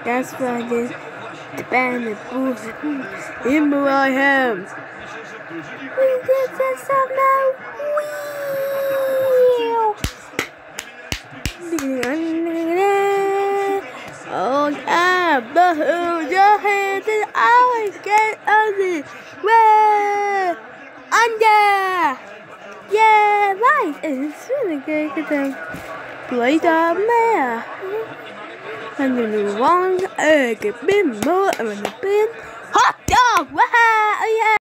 That's why the band is bullshit. In where I am. We did this now. Oh yeah, but your head is always get ugly. Where? Under. Yeah, right. It's really good to them. Play the mayor. And the wrong egg, been more and the bin hot dog. Wow, yeah.